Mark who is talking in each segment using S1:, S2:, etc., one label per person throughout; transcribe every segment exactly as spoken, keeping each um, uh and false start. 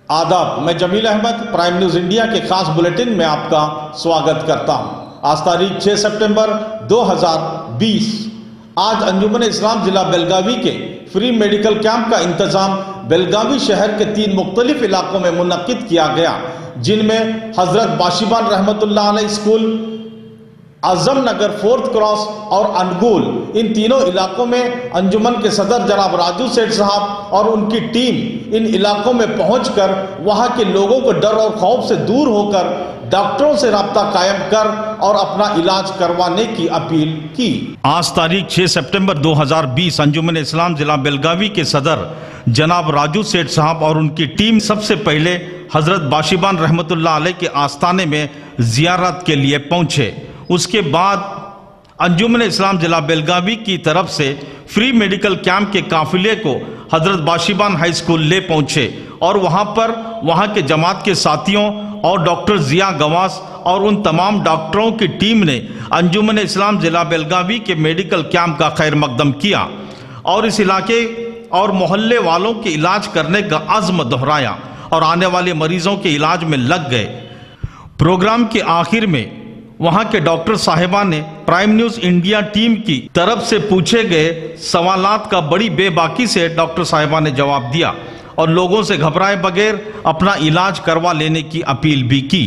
S1: आदाब, मैं Jamil Ahmed prime news India के खास बुलेटिन में आपका स्वागत करता हूं। आज तारीख छह सितंबर दो हज़ार बीस। आज अंजुमन इस्लाम जिला बेलगावी के फ्री मेडिकल कैंप का इंतजाम बेलगावी शहर के तीन मुख्तलिफ इलाकों में मुनक्किद किया गया, जिनमें हजरत बाशिबान रहमतुल्लाह अलैह school, Azam Nagar, fourth cross और अनगुल, इन तीनों इलाकों में अंजुमन के सदर जनाब राजू सेठ साहब और उनकी टीम इन इलाकों में पहुंचकर वहां के लोगों को डर और खौफ से दूर होकर डॉक्टरों से राब्ता कायम कर और अपना इलाज करवाने की अपील की। आज तारीख छह सितंबर दो हज़ार बीस अंजुमन इस्लाम जिला बेलगावी के सदर जनाब राजू सेठ साहब और उनकी टीम सबसे पहले हजरत बाशिबान रहमतुल्लाह अलैह के आस्थाने में जियारत के लिए पहुंचे। उसके बाद अंजुमन इस्लाम जिला बेलगावी की तरफ से फ्री मेडिकल कैंप के काफिले को हजरत बाशिबान हाई स्कूल ले पहुंचे और वहां पर वहां के जमात के साथियों और डॉक्टर जिया गवास और उन तमाम डॉक्टरों की टीम ने अंजुमन इस्लाम जिला बेलगावी के मेडिकल कैंप का खैर मकदम किया और इस इलाके और मोहल्ले वालों के इलाज करने का अज़्म दोहराया और आने वाले मरीजों के इलाज में लग गए। प्रोग्राम के आखिर में वहां के डॉक्टर साहिबा ने प्राइम न्यूज इंडिया टीम की तरफ से पूछे गए सवालात का बड़ी बेबाकी से डॉक्टर साहिबा ने जवाब दिया और लोगों से घबराए बगैर अपना इलाज करवा लेने की अपील भी की।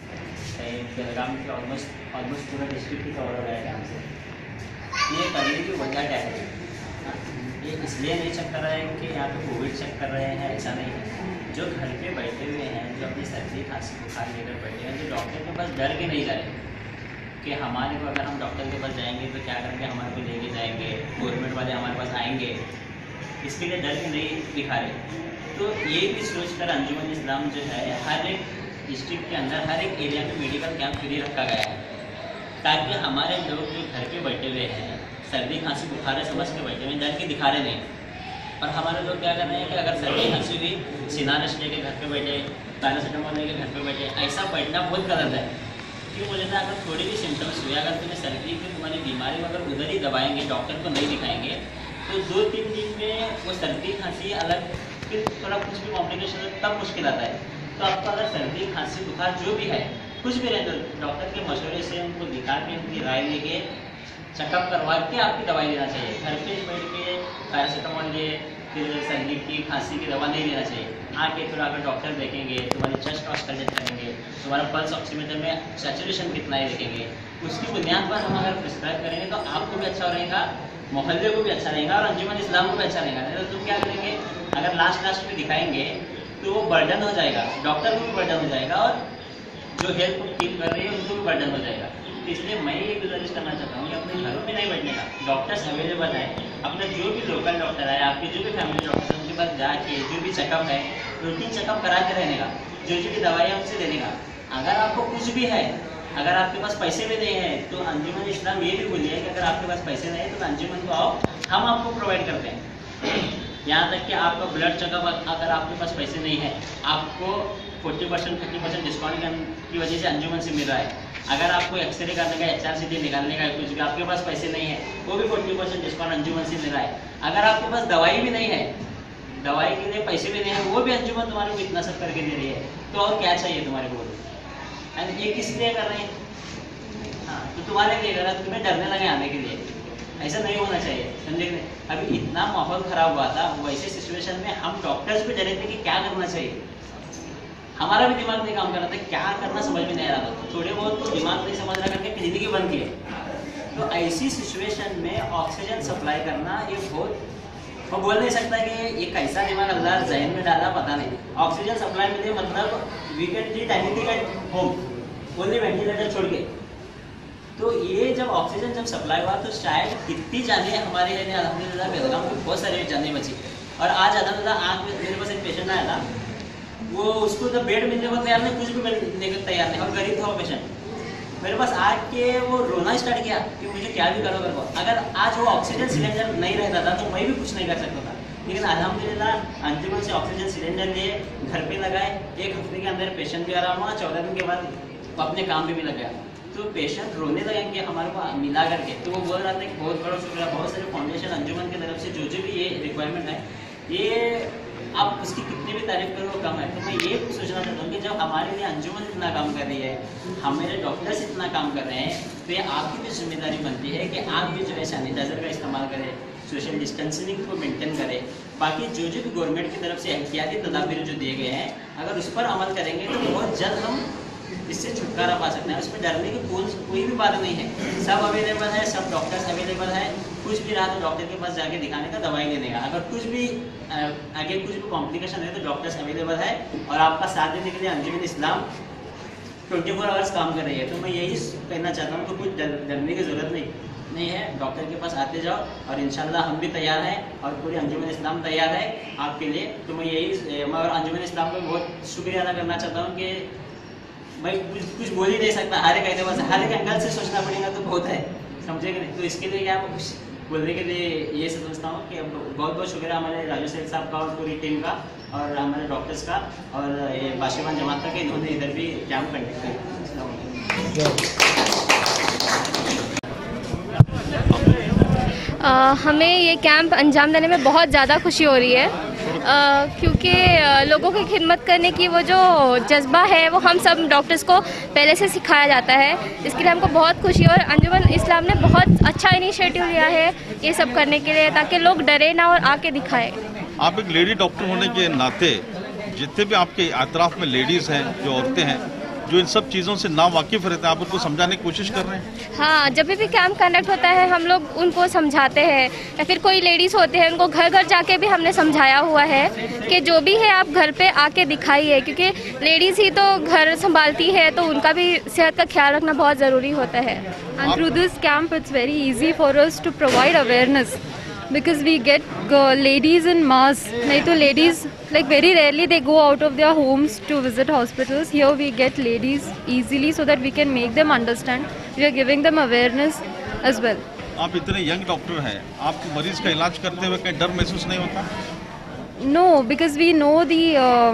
S2: ये करने की वजह क्या है? ये इसलिए नहीं चेक कर रहे हैं कि यहाँ पे कोविड चेक कर रहे हैं, ऐसा नहीं है। जो घर पे बैठे हुए हैं, जो अपनी सर्दी खांसी बुखार लेकर बैठे हैं, जो डॉक्टर के पास डर के नहीं जा रहे कि हमारे को अगर हम डॉक्टर के पास जाएंगे तो क्या करेंगे, हमारे को लेके जाएंगे, गवर्नमेंट वाले हमारे पास आएंगे, इसके लिए डर के नहीं दिखा रहे। तो ये भी सोच कर अंजुमन इस्लाम जो है हर एक डिस्ट्रिक्ट के अंदर हर एक एरिया में मेडिकल कैंप फ्री रखा गया है, ताकि हमारे लोग जो घर पे बैठे हुए हैं, सर्दी खांसी बुखार समझ के बैठे हुए, डर के दिखा रहे नहीं। और हमारे लोग क्या कर रहे हैं कि अगर सर्दी खांसी हुई, सिनारस लेके घर पे बैठे, पैरासीटामोल लेके घर पे बैठे, ऐसा बैठना बहुत गलत है। क्यों बोले ना, अगर थोड़ी भी सिम्टम्स हुए, अगर तुम्हें सर्दी की तुम्हारी बीमारी में अगर उधर ही दबाएंगे, डॉक्टर को नहीं दिखाएंगे, तो दो तीन दिन में वो सर्दी खांसी अलग, फिर थोड़ा कुछ भी कॉम्प्लिकेशन तब मुश्किल आता है। तो आपको अगर सर्दी खांसी बुखार जो भी है, कुछ भी रहे, तो डॉक्टर के मशवरे से उनको दिखा के उनकी राय लेके चेकअप करवा के आपकी दवाई लेना चाहिए। घर पे बैठ के पैरासीटामोल ले, फिर सर्दी की खांसी की दवा नहीं लेना चाहिए। आके थोड़ा अगर डॉक्टर देखेंगे, तुम्हारी चेस्ट ऑक्सीजन करेंगे, तुम्हारा पल्स ऑक्सीमीटर में सैचुरेशन कितना है देखेंगे, उसकी बुनियाद पर हम अगर प्रिस्क्राइब करेंगे तो आपको भी अच्छा रहेगा, मोहल्ले को भी अच्छा रहेगा और अंजुमन इस्लाम को भी अच्छा रहेगा। तो तुम क्या करेंगे, अगर लास्ट लास्ट में दिखाएंगे तो वो बर्डन हो जाएगा, डॉक्टर को भी बर्डन हो जाएगा और जो हेल्थ टीम कर रही है उनको भी बर्डन हो जाएगा। इसलिए मैं ये गुजारिश करना चाहता हूँ कि अपने घरों में नहीं बैठने का, डॉक्टर्स अवेलेबल है, अपने जो भी लोकल डॉक्टर है, आपके जो भी फैमिली डॉक्टर है, उनके पास जाके जो भी चेकअप है, रूटीन चेकअप कराते रहने का, जो जो भी दवाइयाँ उनसे देने का। अगर आपको कुछ भी है, अगर आपके पास पैसे भी नहीं है, तो अंजुमन इस्लाम ये भी बोलिए कि अगर आपके पास पैसे नहीं है तो अंजुमन को आओ, हम आपको प्रोवाइड करते हैं। यहाँ तक कि आपका ब्लड चेकअप अगर आपके पास पैसे नहीं है, आपको चालीस परसेंट थर्टी परसेंट डिस्काउंट की वजह से अंजुमन से मिल रहा है। अगर आपको एक्सरे करने का, एच आर सी टी निकालने का कुछ भी आपके पास पैसे नहीं है, वो भी चालीस परसेंट डिस्काउंट अंजुमन से मिल रहा है। अगर आपके पास दवाई भी नहीं है, दवाई के लिए पैसे भी नहीं है, वो भी अंजुमन तुम्हारे को इतना सब करके दे रही है। तो और क्या चाहिए तुम्हारे को? एंड ये किस लिए कर रहे हैं? हाँ, तो तुम्हारे लिए कर, तुम्हें डरने लगे आने के लिए, ऐसा नहीं होना चाहिए, समझे? अभी इतना माहौल खराब हुआ था, वैसे सिचुएशन में हम डॉक्टर्स भी डरे थे कि क्या करना चाहिए। हमारा भी दिमाग नहीं काम कर रहा था, क्या करना समझ में नहीं आ रहा था। थोड़े बहुत तो दिमाग नहीं समझ रहा करके क्लिनिक ही बंद किए। तो ऐसी सिचुएशन में ऑक्सीजन सप्लाई करना ये बहुत, वो बोल नहीं सकता कि ये कैसा दिमाग अल्लाह जहन में डाला, पता नहीं। ऑक्सीजन सप्लाई मिले मतलब we can treat anything at home, only ventilator छोड़ के। तो ये जब ऑक्सीजन जब सप्लाई हुआ तो शायद कितनी जाने हमारे अल्हम्दुलिल्लाह बेलगाम में बहुत सारे जाने बची। और आज अल्हम्दुलिल्लाह आँख में मेरे पास एक पेशेंट आया था, वो उसको तो बेड मिलने को तैयार नहीं, कुछ भी मिलने को तैयार नहीं, और गरीब था वो पेशेंट। मेरे पास आके वो रोना स्टार्ट किया कि मुझे क्या भी करो करो। अगर आज वो ऑक्सीजन सिलेंडर नहीं रहता था तो मैं भी कुछ नहीं कर सकता था, लेकिन अल्हम्दुलिल्लाह अंजुमन से ऑक्सीजन सिलेंडर लिए, घर पे लगाए, एक हफ्ते के अंदर पेशेंट भी आराम हुआ, चौदह दिन के बाद अपने काम पे भी लग गया। तो पेशेंट रोने लगेंगे हमारे को मिला करके। तो वो बोल रहा था कि बहुत बड़ा शुक्रिया, बहुत सारे फाउंडेशन अंजुमन की तरफ से जो जो भी ये रिक्वायरमेंट है, ये आप उसकी कितनी भी तारीफ करो वो कम है। तो मैं ये सोचना चाहता हूँ कि जब हमारे लिए अंजुमन इतना काम कर रही है, हमारे डॉक्टर्स इतना काम कर रहे हैं, तो ये आपकी भी जिम्मेदारी बनती है कि आप भी जो है सैनिटाइजर का इस्तेमाल करें, सोशल डिस्टेंसिंग को मेंटेन करें। बाकी जो जो भी गवर्नमेंट की तरफ से एहतियाती तदाबीर जो दिए गए हैं, अगर उस पर अमल करेंगे तो बहुत जल्द हम इससे छुटकारा पा सकते हैं। उसमें डरने की कोई कोई भी बात नहीं है, सब अवेलेबल है, सब डॉक्टर्स अवेलेबल है। कुछ भी रहा तो डॉक्टर के पास जाके दिखाने का, दवाई लेने का। अगर कुछ भी आगे कुछ भी कॉम्प्लिकेशन है तो डॉक्टर्स अवेलेबल है और आपका साथ देने के लिए Anjuman Islam twenty four hours काम कर रही है। तो मैं यही कहना चाहता हूँ कि कुछ डर डरने की ज़रूरत नहीं नहीं है, डॉक्टर के पास आते जाओ और इंशाल्लाह हम भी तैयार हैं और पूरी अंजुमन इस्लाम तैयार है आपके लिए। तो मैं यही मैं और अंजुमन इस्लाम को बहुत शुक्रिया अदा करना चाहता हूँ कि भाई कुछ कुछ बोल ही नहीं सकता, हर एक एतबार से हर एक एंगल से सोचना पड़ेगा तो बहुत है, समझेगा नहीं। तो इसके लिए क्या मैं कुछ बोलने के लिए ये समझता हूँ कि बहुत बहुत शुक्रिया हमारे राजू सेठ साहब का और पूरी टीम का और हमारे डॉक्टर्स का और ये बाशिबान जमात का कि इन्होंने इधर भी कैंप कंडक्ट किया।
S3: हमें ये कैंप अंजाम देने में बहुत ज़्यादा खुशी हो रही है, Uh, क्योंकि uh, लोगों की खिदमत करने की वो जो जज्बा है वो हम सब डॉक्टर्स को पहले से सिखाया जाता है। इसके लिए हमको बहुत खुशी है और अंजुमन इस्लाम ने बहुत अच्छा इनिशिएटिव लिया है ये सब करने के लिए, ताकि लोग डरे ना और आके दिखाए।
S1: आप एक लेडी डॉक्टर होने के नाते जितने भी आपके अतराफ में लेडीज़ हैं, जो औरतें हैं, जो इन सब चीज़ों से ना वाकिफ़ रहते हैं, आप उनको समझाने की कोशिश कर रहे हैं?
S3: हाँ, जब भी कैंप कंडक्ट होता है हम लोग उनको समझाते हैं, या फिर कोई लेडीज़ होते हैं उनको घर घर जाके भी हमने समझाया हुआ है कि जो भी है आप घर पे आके दिखाइए, क्योंकि लेडीज़ ही तो घर संभालती है, तो उनका भी सेहत का ख्याल रखना बहुत ज़रूरी होता है।
S4: And through this camp it's very easy for us to provide awareness because we get uh, ladies in mass. नहीं तो ladies like very rarely they go out of their homes to visit hospitals. Here we get ladies easily so that we can make them understand. We are giving them awareness as well.
S1: आप इतने young doctor हैं, आपको मरीज का इलाज करते हुए कहीं डर महसूस नहीं होता?
S4: No, because we know the uh,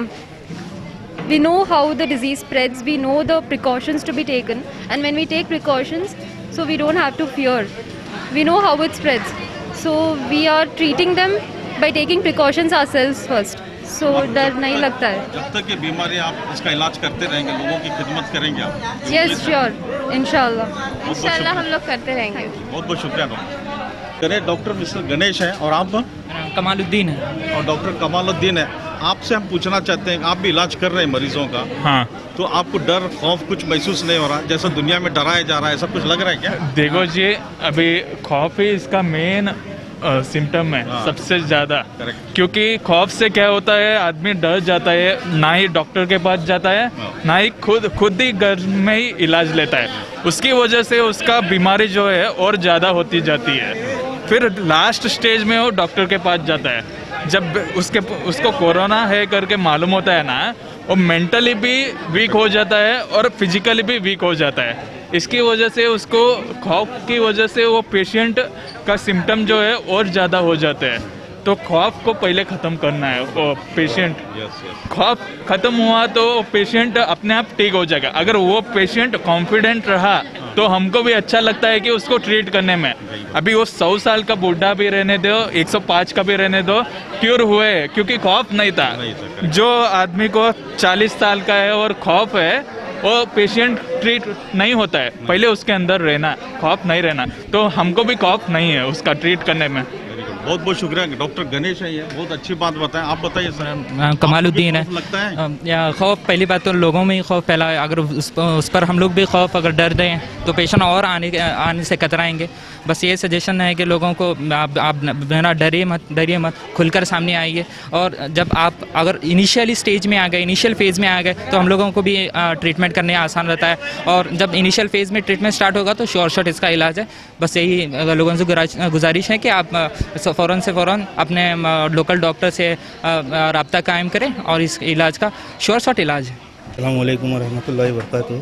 S4: we know how the disease spreads. We know the precautions to be taken, and when we take precautions, so we don't have to fear. We know how it spreads. So we are treating them by taking precautions ourselves first. So डर नहीं लगता है।
S1: जब तक ये बीमारी आप इसका इलाज करते रहेंगे, लोगों की खिदमत करेंगे आप?
S4: Yes, sure, इंशाल्लाह।
S3: इंशाल्लाह हम लोग करते रहेंगे।
S1: बहुत बहुत शुक्रिया डॉक्टर। करें डॉक्टर मिस्टर गणेश हैं और आप?
S5: कमालुद्दीन है।
S1: और डॉक्टर कमालुद्दीन है। आपसे हम पूछना चाहते हैं, आप भी इलाज कर रहे हैं मरीजों का, हाँ, तो आपको डर खौफ कुछ महसूस नहीं हो रहा? जैसा दुनिया में डराया जा रहा है, ऐसा कुछ लग रहा है क्या?
S5: देखो जी, अभी खौफ ही इसका मेन सिम्टम है, हाँ, सबसे ज़्यादा। क्योंकि खौफ से क्या होता है, आदमी डर जाता है, ना ही डॉक्टर के पास जाता है, हाँ, ना ही खुद खुद ही घर में ही इलाज लेता है। उसकी वजह से उसका बीमारी जो है और ज़्यादा होती जाती है। फिर लास्ट स्टेज में वो डॉक्टर के पास जाता है। जब उसके उसको कोरोना है करके मालूम होता है ना, वो मेंटली भी वीक हो जाता है और फिजिकली भी वीक हो जाता है। इसकी वजह से उसको खौफ की वजह से वो पेशेंट का सिम्टम जो है और ज़्यादा हो जाता है। तो खौफ को पहले ख़त्म करना है। वो पेशेंट खौफ ख़त्म हुआ तो पेशेंट अपने आप ठीक हो जाएगा। अगर वो पेशेंट कॉन्फिडेंट रहा तो हमको भी अच्छा लगता है कि उसको ट्रीट करने में। अभी वो सौ साल का बूढ़ा भी रहने दो, एक सौ पाँच का भी रहने दो, क्योर हुए क्योंकि खौफ नहीं था। जो आदमी को चालीस साल का है और खौफ है, वो पेशेंट ट्रीट नहीं होता है। पहले उसके अंदर रहना, खौफ नहीं रहना। तो हमको भी खौफ नहीं है उसका ट्रीट करने में।
S1: बहुत बहुत शुक्रिया। डॉक्टर गणेश है, ये बहुत अच्छी बात बताएं। आप बताइए सर।
S6: कमालुद्दीन है।
S1: लगता है
S6: या खौफ, पहली बात तो लोगों में ही खौफ फैला है। अगर उस, उस पर हम लोग भी खौफ अगर डर दें तो पेशेंट और आने आने से कतराएंगे। बस ये सजेशन है कि लोगों को आप आप बिना डरिए मत डरिए मत खुलकर सामने आइए। और जब आप अगर इनिशियली स्टेज में आ गए, इनिशियल फेज़ में आ गए, तो हम लोगों को भी ट्रीटमेंट करने आसान रहता है। और जब इनिशियल फेज़ में ट्रीटमेंट स्टार्ट होगा तो श्योर शॉट इसका इलाज है। बस यही लोगों से गुजारिश है कि आप फ़ौरन से फ़ौरन अपने लोकल डॉक्टर से रब्ता कायम करें और इस इलाज का श्योर शॉट इलाज है।
S7: अस्सलाम वालेकुम रहमतुल्लाहि व बरकातहू।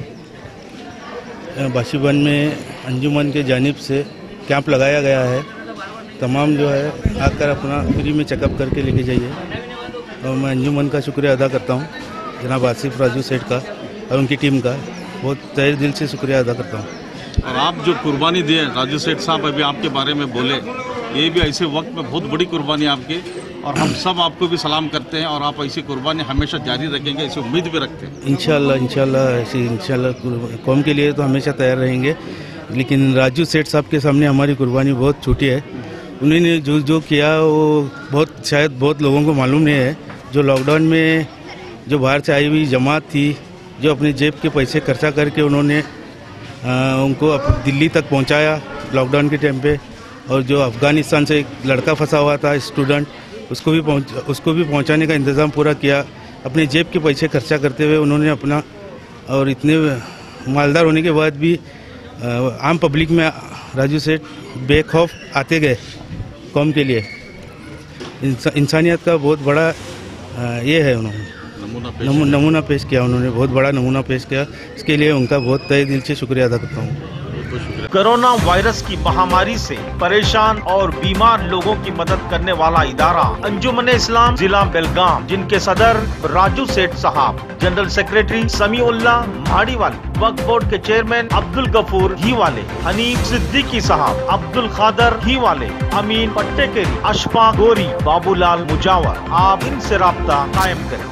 S7: बाशिबान में अंजुमन के जानिब से कैंप लगाया गया है। तमाम जो है आकर अपना फ्री में चेकअप करके लेके जाइए। और मैं अंजुमन का शुक्रिया अदा करता हूँ, जनाब आसिफ राजू सेठ का और उनकी टीम का बहुत तहे दिल से शुक्रिया अदा करता हूँ।
S1: और आप जो कुर्बानी दिए, राजू सेठ साहब अभी आपके बारे में बोले, ये भी ऐसे वक्त में बहुत बड़ी कुर्बानी आपकी। और हम सब आपको भी सलाम करते हैं और आप ऐसी कुर्बानी हमेशा जारी रखेंगे, ऐसी उम्मीद भी रखते हैं।
S7: इंशाल्लाह इंशाल्लाह ऐसी इंशाल्लाह कौम के लिए तो हमेशा तैयार रहेंगे, लेकिन राजू सेठ साहब के सामने हमारी कुर्बानी बहुत छोटी है। उन्होंने जो जो किया वो बहुत शायद बहुत लोगों को मालूम नहीं है। जो लॉकडाउन में जो बाहर से आई हुई जमात थी, जो अपने जेब के पैसे खर्चा करके उन्होंने आ, उनको दिल्ली तक पहुंचाया लॉकडाउन के टाइम पे, और जो अफ़गानिस्तान से एक लड़का फंसा हुआ था स्टूडेंट, उसको भी पहुंच उसको भी पहुंचाने का इंतज़ाम पूरा किया। अपने जेब के पैसे खर्चा करते हुए उन्होंने अपना, और इतने मालदार होने के बाद भी आम पब्लिक में राजू सेठ बेखौफ आते गए कौम के लिए। इंसा, इंसानियत का बहुत बड़ा ये है, उन्होंने नमूना, नमूना पेश किया, उन्होंने बहुत बड़ा नमूना पेश किया। इसके लिए उनका बहुत तहे दिल से शुक्रिया अदा करता हूँ।
S1: कोरोना वायरस की महामारी से परेशान और बीमार लोगों की मदद करने वाला इदारा अंजुमन इस्लाम जिला बेलगाम, जिनके सदर राजू सेठ साहब, general secretary Samiullah Madiwali, Waqf board के चेयरमैन अब्दुल गफूर ही वाले, हनीफ सिद्दीकी साहब, अब्दुल खादर ही वाले, अमीन पट्टेकेरी, अशफाक गोरी, बाबूलाल मुजावर, आप इनसे राब्ता कायम करें।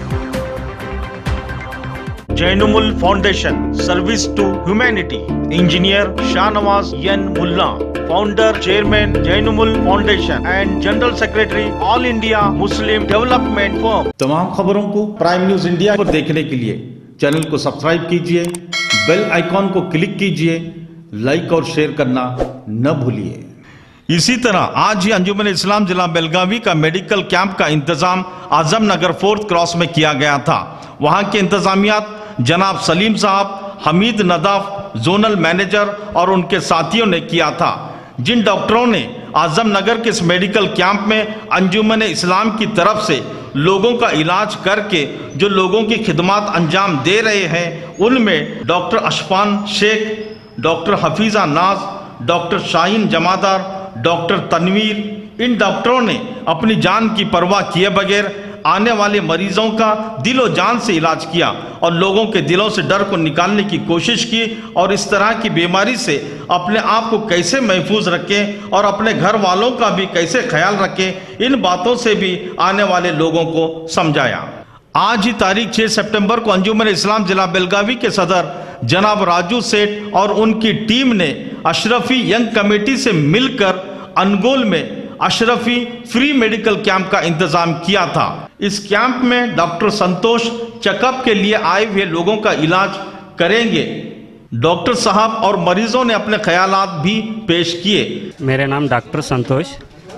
S1: Zainumul foundation, service to humanity, engineer Shahnawaz N Mulla, founder chairman Zainumul foundation and general secretary all India Muslim development firm. तमाम खबरों को प्राइम न्यूज इंडिया पर देखने के लिए चैनल को सब्सक्राइब कीजिए, बेल आइकॉन को क्लिक कीजिए, लाइक और शेयर करना न भूलिए। इसी तरह आज ही अंजुमन इस्लाम जिला बेलगावी का मेडिकल कैंप का इंतजाम आजम नगर फोर्थ क्रॉस में किया गया था। वहां के इंतजामियात जनाब सलीम साहब, हमीद नदाफ जोनल मैनेजर और उनके साथियों ने किया था, जिन डॉक्टरों ने आजम नगर के इस मेडिकल कैंप में अंजुमन इस्लाम की तरफ से लोगों का इलाज करके जो लोगों की खिदमत अंजाम दे रहे हैं, उनमें doctor Ashfan Shaikh, doctor Hafiza Naaz, doctor Shaheen जमादार, डॉक्टर तनवीर, इन डॉक्टरों ने अपनी जान की परवाह किए बगैर आने वाले मरीजों का दिलो जान से इलाज किया और लोगों के दिलों से डर को निकालने की कोशिश की, और इस तरह की बीमारी से अपने आप को कैसे महफूज रखें और अपने घर वालों का भी कैसे ख्याल रखें, इन बातों से भी आने वाले लोगों को समझाया। आज ही तारीख छह सितंबर को अंजुमन इस्लाम जिला बेलगावी के सदर जनाब राजू सेठ और उनकी टीम ने अशरफी यंग कमेटी से मिलकर अनगोल में अशरफी फ्री मेडिकल कैंप का इंतजाम किया था। इस कैंप में डॉक्टर संतोष चेकअप के लिए आए हुए लोगों का इलाज करेंगे। डॉक्टर साहब और मरीजों ने अपने ख्यालात भी पेश किए।
S8: मेरा नाम डॉक्टर संतोष,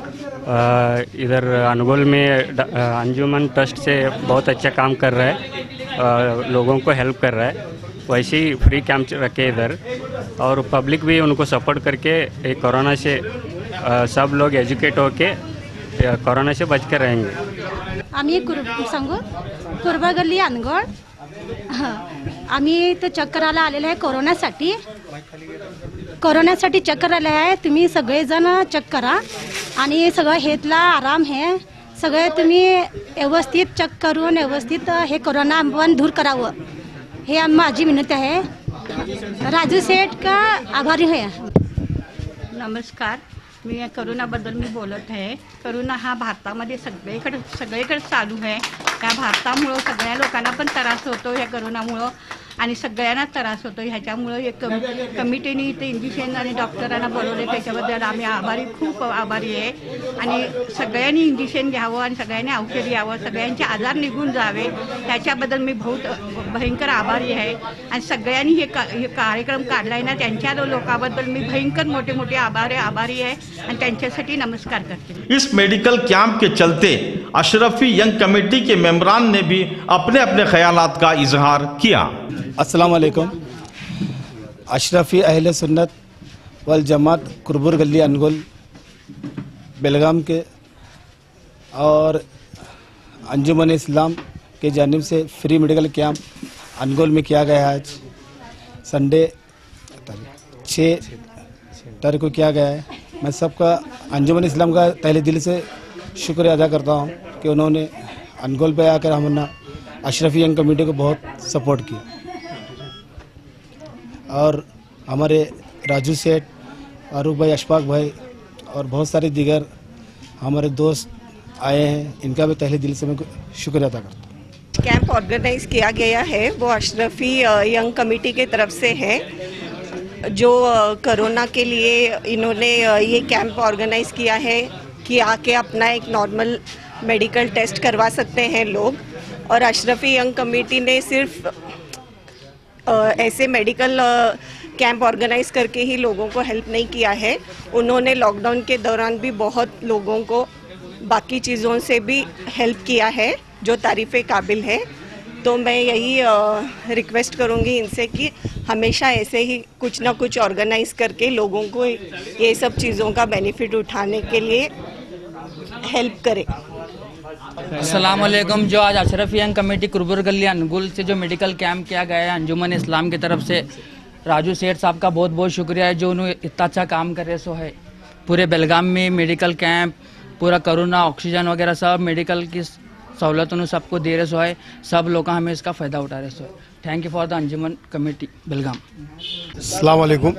S8: इधर अनगोल में अंजुमन ट्रस्ट से बहुत अच्छा काम कर रहा है, लोगों को हेल्प कर रहा है। वैसे ही फ्री कैंप रखे इधर, और पब्लिक भी उनको सपोर्ट करके एक कोरोना से आ, सब लोग एजुकेट होके कोरोना से बच कर रहेंगे।
S9: आम्ही कुर सांगू कुरबा गल्ली अनगोळ, आम्ही तो चक्कराला आलेला आहे कोरोनासाठी कोरोनासाठी चक्कर आले आहे। तुम्ही सगळेजण चेक करा आणि सगळं हेतला आराम है, सगळे तुम्ही व्यवस्थित चेक करून व्यवस्थित हे कोरोना आपण दूर करावं, हे माझी विनंती आहे। राजू सेठ का आभारी आहे।
S10: नमस्कार, मी करोनाबद्दल मी बोलत आहे। करोना हा भारतामध्ये सगळीकडे सगळीकडे चालू आहे। या भारतामुळं सगळ्या लोकांना पण त्रास होतो या करोनामुळं, आणि सगळ्यांना त्रास होतो। ह्याच्यामुळं एक कम कमिटीने इथे इंजेक्शन आणि डॉक्टरांना बोलवले, त्याच्याबद्दल आम्ही आभारी खूप आभारी आहे। आणि सगळ्यांनी इंजेक्शन घ्यावं आणि सगळ्यांनी औषध घ्यावं, सगळ्यांचे आजार निघून जावे, त्याच्याबद्दल मी बहुत भयंकर आभारी आहे। आणि सगळ्यांनी हे का हे कार्यक्रम काढला आहे ना, त्यांच्या लोकांबद्दल मी भयंकर मोठे मोठे आभारी आभारी आहे आणि त्यांच्यासाठी नमस्कार करते।
S1: इस मेडिकल कैंप के चलते अशरफी यंग कमेटी के मेंबरान ने भी अपने अपने ख्यालात का इजहार किया।
S11: अस्सलाम वालेकुम। अशरफी अहले सुन्नत वल जमात कुरबुर गली अनगोल बेलगाम के और अंजुमन इस्लाम के जानिब से फ्री मेडिकल कैंप अनगोल में किया गया है। आज संडे छः तारीख को किया गया है। मैं सबका अंजुमन इस्लाम का तहे दिल से शुक्रिया अदा करता हूँ कि उन्होंने अनगोल पे आकर हमने अशरफी यंग कमेटी को बहुत सपोर्ट किया, और हमारे राजू सेठ, फारूक भाई, अशफाक भाई और बहुत सारे दीगर हमारे दोस्त आए हैं, इनका भी तहे दिल से मैं शुक्रिया अदा करता हूँ।
S12: कैंप ऑर्गेनाइज किया गया है वो अशरफी यंग कमेटी के तरफ से है, जो कोरोना के लिए इन्होंने ये कैंप ऑर्गेनाइज किया है कि आके अपना एक नॉर्मल मेडिकल टेस्ट करवा सकते हैं लोग। और अशरफी यंग कमेटी ने सिर्फ ऐसे मेडिकल कैंप ऑर्गेनाइज करके ही लोगों को हेल्प नहीं किया है, उन्होंने लॉकडाउन के दौरान भी बहुत लोगों को बाकी चीज़ों से भी हेल्प किया है जो तारीफ़े काबिल है। तो मैं यही रिक्वेस्ट करूंगी इनसे कि हमेशा ऐसे ही कुछ ना कुछ ऑर्गेनाइज करके लोगों को ये सब चीज़ों का बेनिफिट उठाने के लिए हेल्प करें।
S13: अस्सलाम वालेकुम। जो आज अशरफ यंग कमेटी कुरबुर गली अनुगुल से जो मेडिकल कैंप किया गया है अंजुमन इस्लाम की तरफ से, राजू सेठ साहब का बहुत बहुत शुक्रिया है जो उन्होंने इतना अच्छा काम करे सो है। पूरे बेलगाम में मेडिकल कैंप, पूरा कोरोना ऑक्सीजन वगैरह सब मेडिकल की सहूलत उन्होंने सबको दे रहे सो है, सब लोग हमें इसका फ़ायदा उठा रहे सो है। Thank you for the Anjuman committee Belgaum.
S11: अस्सलाम वालेकुम।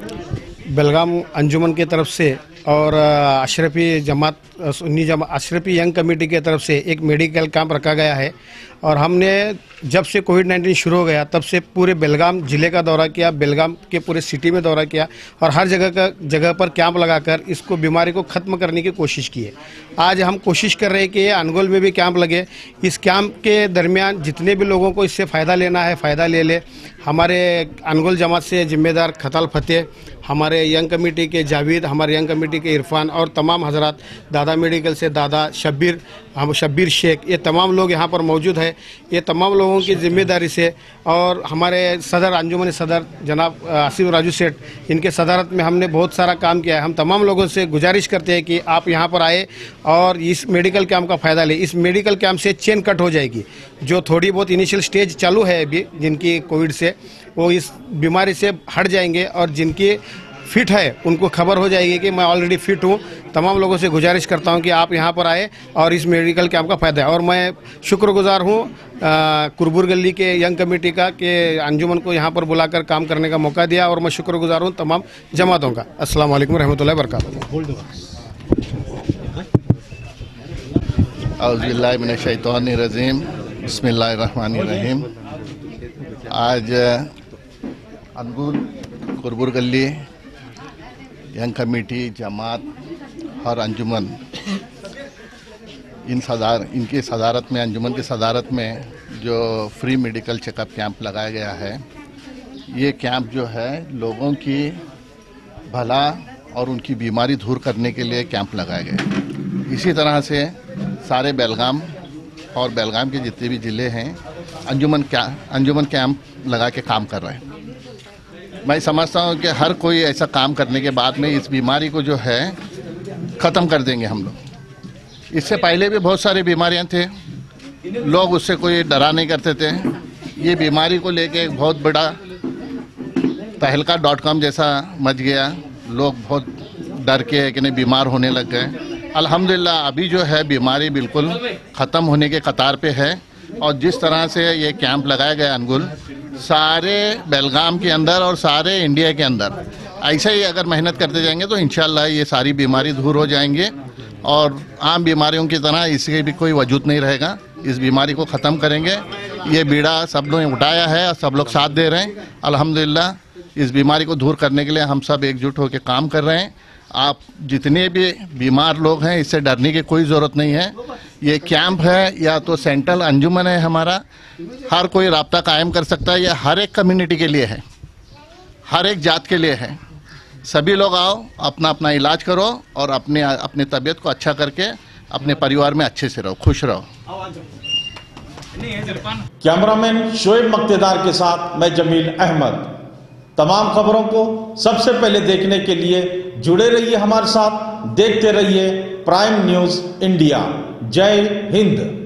S11: बेलगाम अंजुमन की तरफ से और अशरफी जमात सुन्नी जमा अशरफी यंग कमेटी की तरफ से एक मेडिकल कैंप रखा गया है और हमने जब से कोविड नाइन्टीन शुरू हो गया तब से पूरे बेलगाम ज़िले का दौरा किया, बेलगाम के पूरे सिटी में दौरा किया और हर जगह का जगह पर कैंप लगाकर इसको बीमारी को ख़त्म करने की कोशिश की है। आज हम कोशिश कर रहे हैं कि अनगोल में भी कैंप लगे। इस कैंप के दरमियान जितने भी लोगों को इससे फ़ायदा लेना है फ़ायदा ले ले। हमारे अनगोल जमात से जिम्मेदार खताल फतेह, हमारे यंग कमेटी के जावेद, हमारे यंग कमेटी के इरफान और तमाम हजरात, दादा मेडिकल से दादा शब्बीर, हम शब्बीर शेख, ये तमाम लोग यहाँ पर मौजूद है। ये तमाम लोगों की जिम्मेदारी से और हमारे सदर अंजुमन सदर जनाब आसिफ राजू सेठ, इनके सदारत में हमने बहुत सारा काम किया है। हम तमाम लोगों से गुजारिश करते हैं कि आप यहाँ पर आए और इस मेडिकल कैंप का फ़ायदा लें। इस मेडिकल कैंप से चेन कट हो जाएगी। जो थोड़ी बहुत इनिशियल स्टेज चालू है अभी जिनकी कोविड से, वो इस बीमारी से हट जाएंगे और जिनकी फिट है उनको खबर हो जाएगी कि मैं ऑलरेडी फिट हूँ। तमाम लोगों से गुजारिश करता हूँ कि आप यहाँ पर आए और इस मेडिकल कैंप का फ़ायदा है। और मैं शुक्रगुजार हूँ कुरबुर गली के यंग कमेटी का कि अंजुमन को यहाँ पर बुलाकर काम करने का मौका दिया और मैं शुक्रगुजार हूँ तमाम जमातों का। अस्सलाम वालेकुम रहमतुल्लाहि व बरकातहू।
S14: औज़ुबिल्लाहि मिनश शैतानिर रजीम, बिस्मिल्लाहिर रहमानिर रहीम। आज अनगुल कुरबुर गली यंग कमेटी, जमात और अंजुमन, इन सदार इनकी सदारत में, अंजुमन की सदारत में जो फ्री मेडिकल चेकअप कैंप लगाया गया है, ये कैंप जो है लोगों की भला और उनकी बीमारी दूर करने के लिए कैंप लगाया गया। इसी तरह से सारे बेलगाम और बेलगाम के जितने भी ज़िले हैं अंजुमन क्या अंजुमन कैंप लगा के काम कर रहे हैं। मैं समझता हूँ कि हर कोई ऐसा काम करने के बाद में इस बीमारी को जो है ख़त्म कर देंगे हम लोग। इससे पहले भी बहुत सारी बीमारियाँ थे, लोग उससे कोई डरा नहीं करते थे। ये बीमारी को लेके एक बहुत बड़ा तहलका डॉट कॉम जैसा मच गया, लोग बहुत डर के कि नहीं बीमार होने लग गए। अल्हम्दुलिल्लाह अभी जो है बीमारी बिल्कुल ख़त्म होने के कतार पे है। और जिस तरह से ये कैंप लगाया गया अनगुल, सारे बेलगाम के अंदर और सारे इंडिया के अंदर ऐसे ही अगर मेहनत करते जाएंगे तो इंशाल्लाह ये सारी बीमारी दूर हो जाएंगे और आम बीमारियों की तरह इसके भी कोई वजूद नहीं रहेगा। इस बीमारी को ख़त्म करेंगे। ये बीड़ा सब लोगों ने उठाया है और सब लोग साथ दे रहे हैं। अल्हम्दुलिल्लाह इस बीमारी को दूर करने के लिए हम सब एकजुट होकर काम कर रहे हैं। आप जितने भी बीमार लोग हैं इससे डरने की कोई ज़रूरत नहीं है। ये कैंप है या तो सेंट्रल अंजुमन है हमारा, हर कोई राब्ता कायम कर सकता है। ये हर एक कम्युनिटी के लिए है, हर एक जात के लिए है। सभी लोग आओ, अपना अपना इलाज करो और अपने अपने तबीयत को अच्छा करके अपने परिवार में अच्छे से रहो, खुश रहो।
S1: कैमरामैन शोएब मक्तेदार के साथ मैं जमील अहमद। तमाम खबरों को सबसे पहले देखने के लिए जुड़े रहिए हमारे साथ, देखते रहिए प्राइम न्यूज़ इंडिया। जय हिंद।